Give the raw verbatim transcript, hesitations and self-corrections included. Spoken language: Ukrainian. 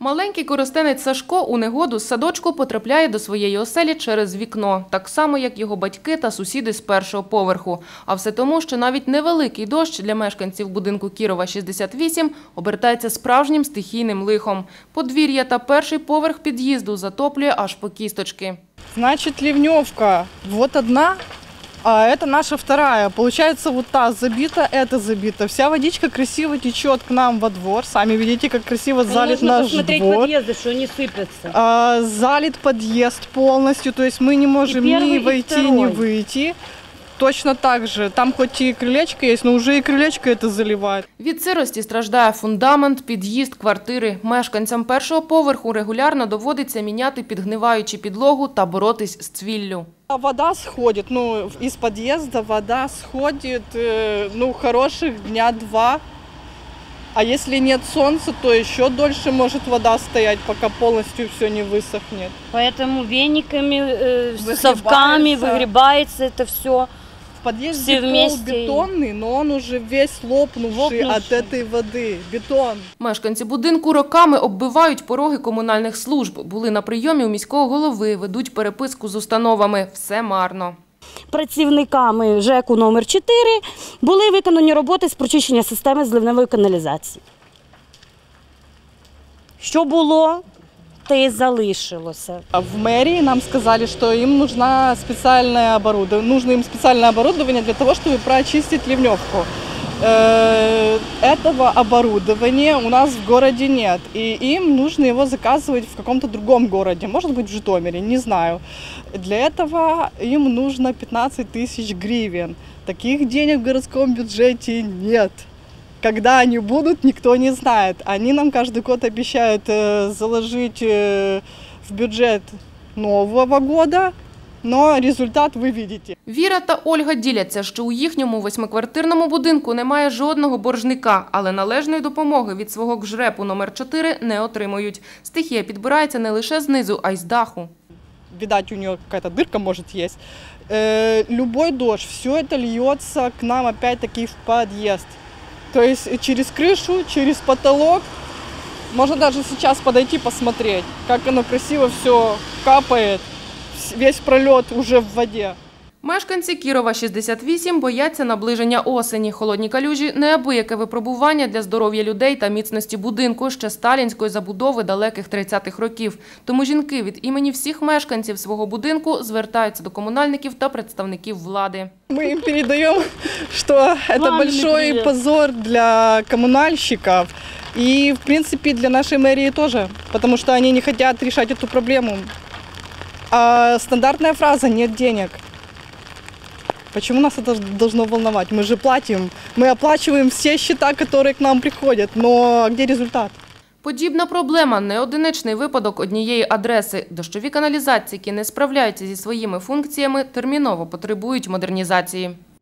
Маленький коростенець Сашко у негоду з садочку потрапляє до своєї оселі через вікно, так само, як його батьки та сусіди з першого поверху. А все тому, що навіть невеликий дощ для мешканців будинку Кірова, шістдесят вісім обертається справжнім стихійним лихом. Подвір'я та перший поверх під'їзду затоплює аж по кісточки. Значит, ливневка вот одна, а это наша вторая. Получается, вот та забита, это забита. Вся водичка красиво течет к нам во двор. Сами видите, как красиво залит наш двор. Нужно посмотреть подъезды, что они сыпятся. А, залит подъезд полностью, то есть мы не можем ни войти, ни выйти. Точно так же. Там хоть и крылечко есть, но уже и крылечко это заливает. Від сирості страждає фундамент, під'їзд, квартири. Мешканцям першого поверху регулярно доводиться міняти підгниваючу підлогу та боротись з цвіллю. Вода сходит, ну, из подъезда вода сходит, ну, хороших дня два. А если нет солнца, то еще дольше может вода стоять, пока полностью все не высохнет. Поэтому вениками, э, совками выгребается это все. В подъезде пол бетонный, но он уже весь лопнувший, лопнувший от этой воды. Бетон. Мешканці будинку роками оббивають пороги комунальних служб. Були на прийомі у міського голови, ведуть переписку з установами. Все марно. Працівниками ЖЕКу номер чотири були виконані роботи з прочищення системи зливневої каналізації. Що було, те й залишилося. В мэрии нам сказали, что им нужно специальное оборудование, нужно им специальное оборудование для того, чтобы прочистить ливневку. Этого оборудования у нас в городе нет, и им нужно его заказывать в каком-то другом городе, может быть в Житомире, не знаю. Для этого им нужно пятнадцать тысяч гривен. Таких денег в городском бюджете нет. Когда они будут, никто не знает. Они нам каждый год обещают заложить в бюджет нового года. Но результат ви бачите. Віра та Ольга діляться, що у їхньому восьмиквартирному будинку немає жодного боржника, але належної допомоги від свого ГЖРЕПу номер чотири не отримують. Стихія підбирається не лише знизу, а й з даху. Видать, у нее какая-то дырка может есть. Э, любой дождь, все это льется к нам опять-таки в подъезд. То есть через крышу, через потолок. Можно даже сейчас подойти посмотреть, как оно красиво все капает. Весь прольот уже в воді. Мешканці Кірова, шістдесят вісім бояться наближення осені. Холодні калюжі – неабияке випробування для здоров'я людей та міцності будинку ще сталінської забудови далеких тридцятих років. Тому жінки від імені всіх мешканців свого будинку звертаються до комунальників та представників влади. Ми їм передаємо, що це великий позор для комунальщиків і, в принципі, для нашої мерії теж, тому що вони не хочуть вирішити цю проблему. А стандартная фраза «нет денег». Почему нас это должно волновать? Мы же платим, мы оплачиваем все счета, которые к нам приходят, но где результат? Подібна проблема – не одиничний випадок однієї адреси. Дощові каналізації, які не справляються зі своїми функціями, терміново потребують модернізації.